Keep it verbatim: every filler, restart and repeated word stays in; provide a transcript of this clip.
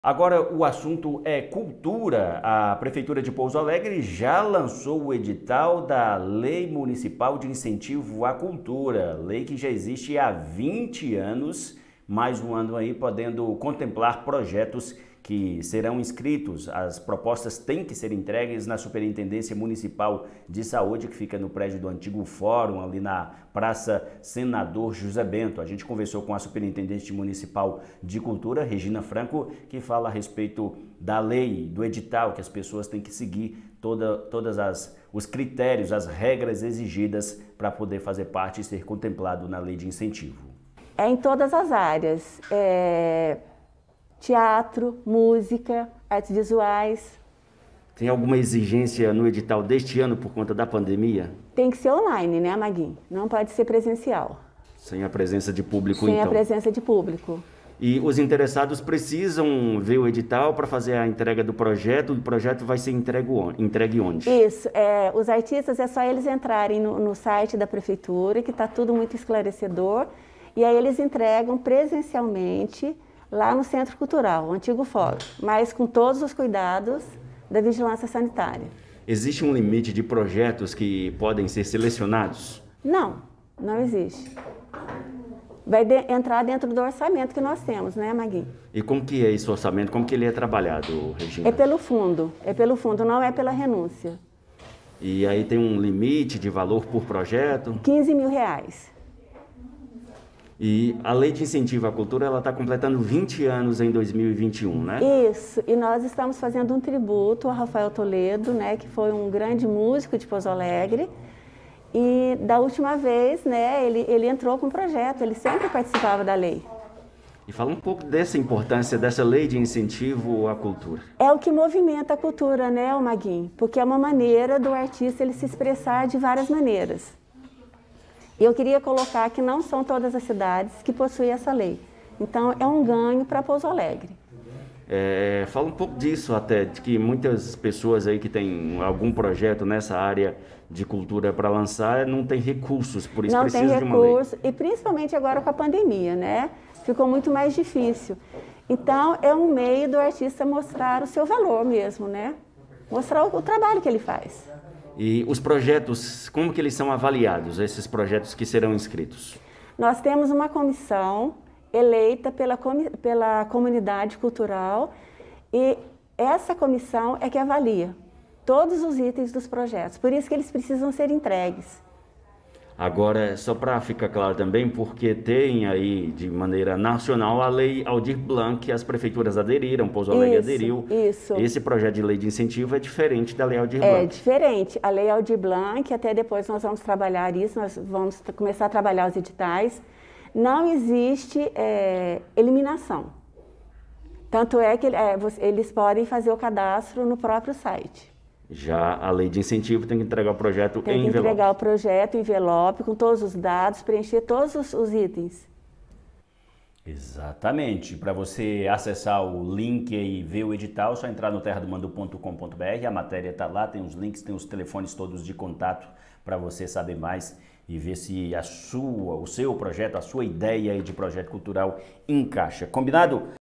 Agora o assunto é cultura. A Prefeitura de Pouso Alegre já lançou o edital da Lei Municipal de Incentivo à Cultura, lei que já existe há vinte anos, mais um ano aí podendo contemplar projetos que serão inscritos. As propostas têm que ser entregues na Superintendência Municipal de Saúde, que fica no prédio do antigo Fórum, ali na Praça Senador José Bento. A gente conversou com a Superintendente Municipal de Cultura, Regina Franco, que fala a respeito da lei, do edital, que as pessoas têm que seguir toda, todas as os critérios, as regras exigidas para poder fazer parte e ser contemplado na lei de incentivo. É em todas as áreas. É... Teatro, música, artes visuais. Tem alguma exigência no edital deste ano por conta da pandemia? Tem que ser online, né, Maguinho? Não pode ser presencial. Sem a presença de público, Sem então? Sem a presença de público. E os interessados precisam ver o edital para fazer a entrega do projeto, e o projeto vai ser entregue onde? Isso, é, os artistas é só eles entrarem no, no site da Prefeitura, que está tudo muito esclarecedor, e aí eles entregam presencialmente lá no Centro Cultural, o antigo Fórum, mas com todos os cuidados da vigilância sanitária. Existe um limite de projetos que podem ser selecionados? Não, não existe. Vai de, entrar dentro do orçamento que nós temos, né, Maguinho? E como que é esse orçamento? Como que ele é trabalhado, Regina? É pelo fundo, é pelo fundo, não é pela renúncia. E aí tem um limite de valor por projeto? quinze mil reais. E a Lei de Incentivo à Cultura, ela está completando vinte anos em dois mil e vinte e um, né? Isso, e nós estamos fazendo um tributo a Rafael Toledo, né, que foi um grande músico de Pouso Alegre. E da última vez, né, ele, ele entrou com o projeto, ele sempre participava da lei. E fala um pouco dessa importância dessa Lei de Incentivo à Cultura. É o que movimenta a cultura, né, Maguinho? Porque é uma maneira do artista ele se expressar de várias maneiras. Eu queria colocar que não são todas as cidades que possuem essa lei. Então, é um ganho para Pouso Alegre. É, fala um pouco disso até, de que muitas pessoas aí que têm algum projeto nessa área de cultura para lançar não tem recursos, por isso precisa de uma lei. Não tem recurso, e principalmente agora com a pandemia, né? Ficou muito mais difícil. Então, é um meio do artista mostrar o seu valor mesmo, né? Mostrar o, o trabalho que ele faz. E os projetos, como que eles são avaliados, esses projetos que serão inscritos? Nós temos uma comissão eleita pela, pela comunidade cultural e essa comissão é que avalia todos os itens dos projetos, por isso que eles precisam ser entregues. Agora, só para ficar claro também, porque tem aí de maneira nacional a Lei Aldir Blanc, que as prefeituras aderiram, Pouso Alegre isso, aderiu. Isso. Esse projeto de lei de incentivo é diferente da Lei Aldir Blanc. É diferente. A Lei Aldir Blanc, até depois nós vamos trabalhar isso, nós vamos começar a trabalhar os editais. Não existe é, eliminação. Tanto é que é, eles podem fazer o cadastro no próprio site. Já a lei de incentivo tem que entregar o projeto tem em envelope. Tem que entregar o projeto em envelope, com todos os dados, preencher todos os, os itens. Exatamente. Para você acessar o link e ver o edital, é só entrar no terra do mandu ponto com ponto br. A matéria está lá, tem os links, tem os telefones todos de contato para você saber mais e ver se a sua, o seu projeto, a sua ideia de projeto cultural encaixa. Combinado?